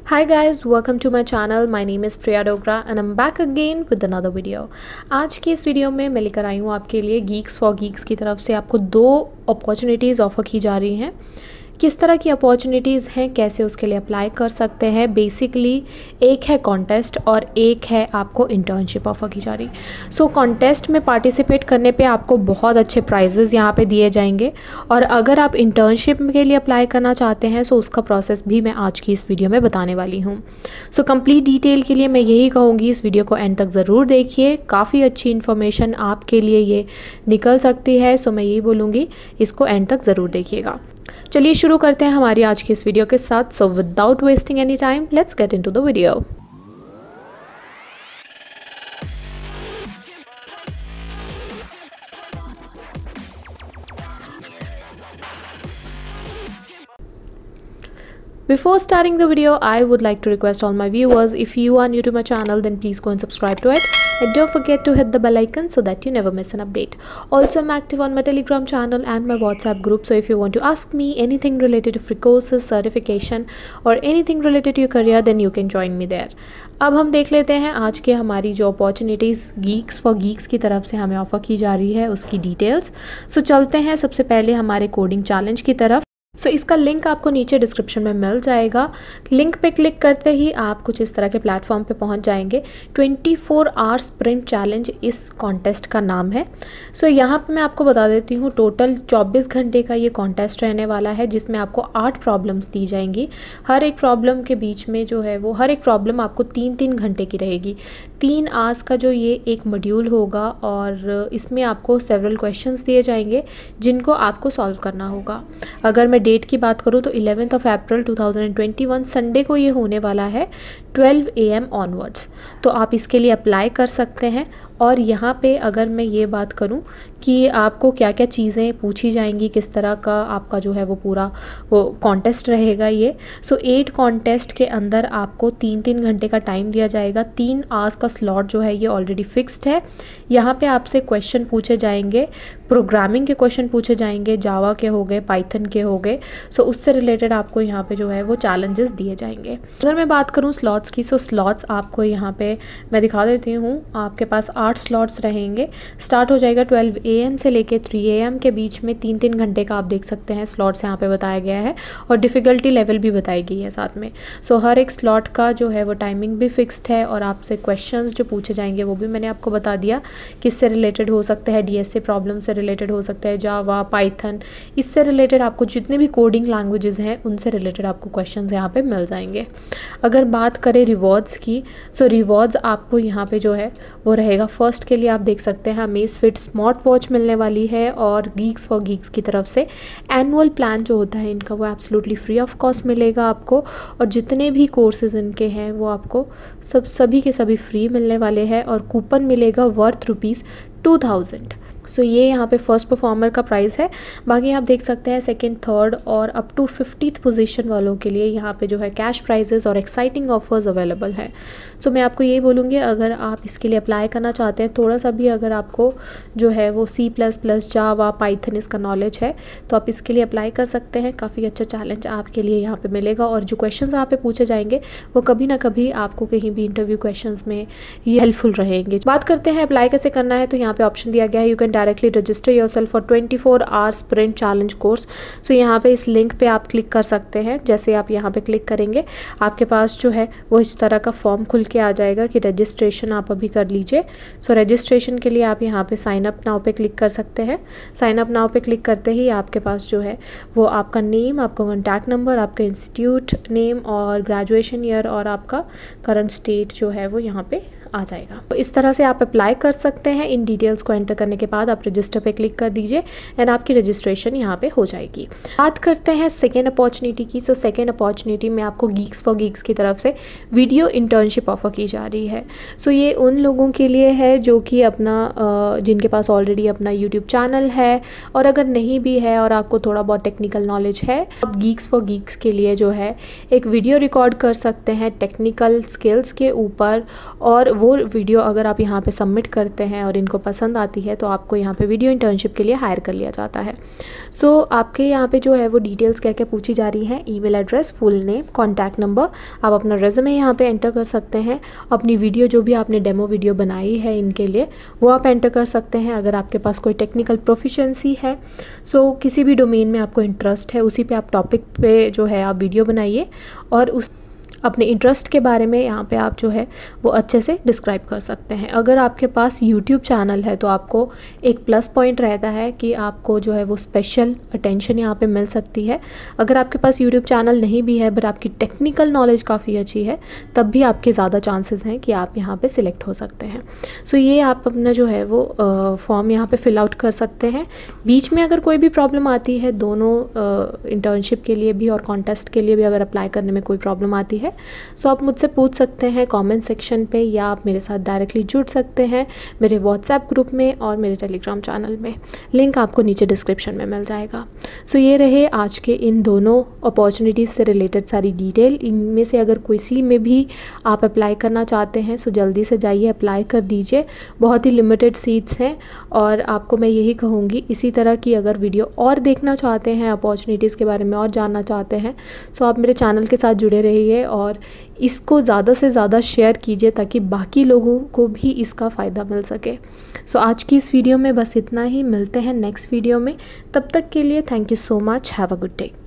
Hi guys, welcome to my channel. My name is Priya Dogra and I'm back again with another video. आज की इस video में मैं लेकर आई हूँ आपके लिए Geeks for Geeks की तरफ से आपको 2 अपॉर्चुनिटीज़ ऑफ़र की जा रही हैं। किस तरह की अपॉर्चुनिटीज़ हैं, कैसे उसके लिए अप्लाई कर सकते हैं। बेसिकली एक है कॉन्टेस्ट और एक है आपको इंटर्नशिप ऑफ़र की जा रही। सो कॉन्टेस्ट में पार्टिसिपेट करने पे आपको बहुत अच्छे प्राइजेज़ यहाँ पे दिए जाएंगे और अगर आप इंटर्नशिप के लिए अप्लाई करना चाहते हैं सो उसका प्रोसेस भी मैं आज की इस वीडियो में बताने वाली हूँ। सो कंप्लीट डिटेल के लिए मैं यही कहूँगी इस वीडियो को एंड तक ज़रूर देखिए, काफ़ी अच्छी इन्फॉर्मेशन आपके लिए ये निकल सकती है। सो मैं यही बोलूँगी इसको एंड तक ज़रूर देखिएगा। चलिए शुरू करते हैं हमारी आज की इस वीडियो के साथ। So without wasting any time let's get into the video. Before starting the video, I would like to request all my viewers, if you are new to my channel, then please go and subscribe to it. And don't forget to hit the bell icon so that you never miss an update. Also, I'm active on my Telegram channel and my WhatsApp group. So if you want to ask me anything related to free courses, certification or anything related to your career, then you can join me there. अब हम देख लेते हैं आज के हमारी जो opportunities Geeks for Geeks की तरफ से हमें ऑफ़र की जा रही है उसकी डिटेल्स। सो चलते हैं सबसे पहले हमारे कोडिंग चैलेंज की तरफ। सो इसका लिंक आपको नीचे डिस्क्रिप्शन में मिल जाएगा। लिंक पे क्लिक करते ही आप कुछ इस तरह के प्लेटफॉर्म पे पहुंच जाएंगे। 24 आवर स्प्रिंट चैलेंज इस कॉन्टेस्ट का नाम है। सो यहाँ पे मैं आपको बता देती हूँ, टोटल 24 घंटे का ये कॉन्टेस्ट रहने वाला है जिसमें आपको 8 प्रॉब्लम्स दी जाएंगी। हर एक प्रॉब्लम के बीच में जो है वो हर एक प्रॉब्लम आपको 3-3 घंटे की रहेगी। 3 आवर्स का जो ये एक मॉड्यूल होगा और इसमें आपको सेवरल क्वेश्चंस दिए जाएंगे जिनको आपको सॉल्व करना होगा। अगर मैं डेट की बात करूँ तो 11 अप्रैल 2021 संडे को ये होने वाला है 12 AM ऑनवर्ड्स। तो आप इसके लिए अप्लाई कर सकते हैं। और यहाँ पे अगर मैं ये बात करूँ कि आपको क्या क्या चीज़ें पूछी जाएंगी, किस तरह का आपका जो है वो पूरा वो कॉन्टेस्ट रहेगा ये। सो 8 कॉन्टेस्ट के अंदर आपको 3-3 घंटे का टाइम दिया जाएगा। 3 आवर्स का स्लॉट जो है ये ऑलरेडी फिक्स्ड है। यहाँ पे आपसे क्वेश्चन पूछे जाएंगे, प्रोग्रामिंग के क्वेश्चन पूछे जाएंगे, जावा के हो गए, पाइथन के हो गए। सो उससे रिलेटेड आपको यहाँ पे जो है वो चैलेंजेस दिए जाएंगे। अगर मैं बात करूँ स्लॉट्स की, सो स्लॉट्स आपको यहाँ पे मैं दिखा देती हूँ। आपके पास 8 स्लॉट्स रहेंगे। स्टार्ट हो जाएगा 12 AM से लेके 3 AM के बीच में। 3-3 घंटे का आप देख सकते हैं स्लॉट्स यहाँ पे बताया गया है और डिफ़िकल्टी लेवल भी बताई गई है साथ में। सो हर एक स्लॉट का जो है वो टाइमिंग भी फिक्स्ड है और आपसे क्वेश्चंस जो पूछे जाएंगे वो भी मैंने आपको बता दिया किससे रिलेटेड हो सकते हैं। DSA प्रॉब्लम से रिलेटेड हो सकता है, जावा, पाइथन, इससे रिलेटेड आपको जितने भी कोडिंग लैंग्वेजेस हैं उनसे रिलेटेड आपको क्वेश्चंस यहाँ पे मिल जाएंगे। अगर बात करें रिवॉर्ड्स की, सो रिवॉर्ड्स आपको यहाँ पे जो है वो रहेगा। फर्स्ट के लिए आप देख सकते हैं Amazfit स्मार्ट वॉच मिलने वाली है और Geeks for Geeks की तरफ से एनुअल प्लान जो होता है इनका वो एब्सोल्युटली फ्री ऑफ कॉस्ट मिलेगा आपको। और जितने भी कोर्सेज इनके हैं वो आपको सभी के सभी फ्री मिलने वाले हैं और कूपन मिलेगा वर्थ ₹2000। सो ये यहाँ पे फर्स्ट परफॉर्मर का प्राइस है। बाकी आप देख सकते हैं सेकंड, थर्ड और अप टू 50th पोजीशन वालों के लिए यहाँ पे जो है कैश प्राइजेस और एक्साइटिंग ऑफर्स अवेलेबल हैं। सो मैं आपको यही बोलूँगी अगर आप इसके लिए अप्लाई करना चाहते हैं, थोड़ा सा भी अगर आपको जो है वो C++, जावा, पाइथन इसका नॉलेज है तो आप इसके लिए अप्लाई कर सकते हैं। काफ़ी अच्छा चैलेंज आपके लिए यहाँ पर मिलेगा और जो क्वेश्चन यहाँ पे पूछे जाएंगे वो कभी ना कभी आपको कहीं भी इंटरव्यू क्वेश्चन में ये हेल्पफुल रहेंगे। बात करते हैं अप्लाई कैसे करना है, तो यहाँ पे ऑप्शन दिया गया है, you can directly register yourself for 24 hour sprint challenge course. So यहाँ पे इस लिंक पे आप क्लिक कर सकते हैं। जैसे आप यहाँ पे क्लिक करेंगे आपके पास जो है वो इस तरह का फॉर्म खुल के आ जाएगा कि रजिस्ट्रेशन आप अभी कर लीजिए। सो रजिस्ट्रेशन के लिए आप यहाँ पे साइन अप नाउ पे क्लिक कर सकते हैं। साइन अप नाउ पे क्लिक करते ही आपके पास जो है वो आपका नेम, आपका कॉन्टैक्ट नंबर, आपका इंस्टीट्यूट नेम और ग्रेजुएशन ईयर और आपका करंट स्टेट जो है वो यहाँ पे आ जाएगा। तो इस तरह से आप अप्लाई कर सकते हैं। इन डिटेल्स को एंटर करने के बाद आप रजिस्टर पे क्लिक कर दीजिए एंड आपकी रजिस्ट्रेशन यहाँ पे हो जाएगी। बात करते हैं सेकेंड अपॉर्चुनिटी की। सो सेकेंड अपॉर्चुनिटी में आपको Geeks for Geeks की तरफ से वीडियो इंटर्नशिप ऑफर की जा रही है। सो ये उन लोगों के लिए है जो कि अपना जिनके पास ऑलरेडी अपना यूट्यूब चैनल है और अगर नहीं भी है और आपको थोड़ा बहुत टेक्निकल नॉलेज है, आप Geeks for Geeks के लिए जो है एक वीडियो रिकॉर्ड कर सकते हैं टेक्निकल स्किल्स के ऊपर और वो वो वीडियो अगर आप यहाँ पे सबमिट करते हैं और इनको पसंद आती है तो आपको यहाँ पे वीडियो इंटर्नशिप के लिए हायर कर लिया जाता है। सो आपके यहाँ पे जो है वो डिटेल्स क्या क्या पूछी जा रही हैं, email address, full name, contact number, आप अपना रेज्यूमे यहाँ पे एंटर कर सकते हैं, अपनी वीडियो जो भी आपने डेमो वीडियो बनाई है इनके लिए वो आप एंटर कर सकते हैं। अगर आपके पास कोई टेक्निकल प्रोफिशिएंसी है, सो किसी भी डोमेन में आपको इंटरेस्ट है उसी पे आप टॉपिक पे जो है आप वीडियो बनाइए और उस अपने इंटरेस्ट के बारे में यहाँ पे आप जो है वो अच्छे से डिस्क्राइब कर सकते हैं। अगर आपके पास यूट्यूब चैनल है तो आपको एक प्लस पॉइंट रहता है कि आपको जो है वो स्पेशल अटेंशन यहाँ पे मिल सकती है। अगर आपके पास यूट्यूब चैनल नहीं भी है बट आपकी टेक्निकल नॉलेज काफ़ी अच्छी है तब भी आपके ज़्यादा चांसेस हैं कि आप यहाँ पे सिलेक्ट हो सकते हैं। सो ये आप अपना जो है वो फॉर्म यहाँ पे फिल आउट कर सकते हैं। बीच में अगर कोई भी प्रॉब्लम आती है, दोनों इंटर्नशिप के लिए भी और कॉन्टेस्ट के लिए भी अगर अप्लाई करने में कोई प्रॉब्लम आती है सो आप मुझसे पूछ सकते हैं कमेंट सेक्शन पे या आप मेरे साथ डायरेक्टली जुड़ सकते हैं मेरे व्हाट्सएप ग्रुप में और मेरे टेलीग्राम चैनल में। लिंक आपको नीचे डिस्क्रिप्शन में मिल जाएगा। सो ये रहे आज के इन दोनों अपॉर्चुनिटीज़ से रिलेटेड सारी डिटेल। इनमें से अगर किसी में भी आप अप्लाई करना चाहते हैं सो जल्दी से जाइए अप्लाई कर दीजिए। बहुत ही लिमिटेड सीट्स हैं और आपको मैं यही कहूँगी इसी तरह की अगर वीडियो और देखना चाहते हैं, अपॉर्चुनिटीज़ के बारे में और जानना चाहते हैं सो आप मेरे चैनल के साथ जुड़े रहिए और इसको ज़्यादा से ज़्यादा शेयर कीजिए ताकि बाकी लोगों को भी इसका फ़ायदा मिल सके। सो आज की इस वीडियो में बस इतना ही। मिलते हैं नेक्स्ट वीडियो में, तब तक के लिए thank you so much. Have a good day.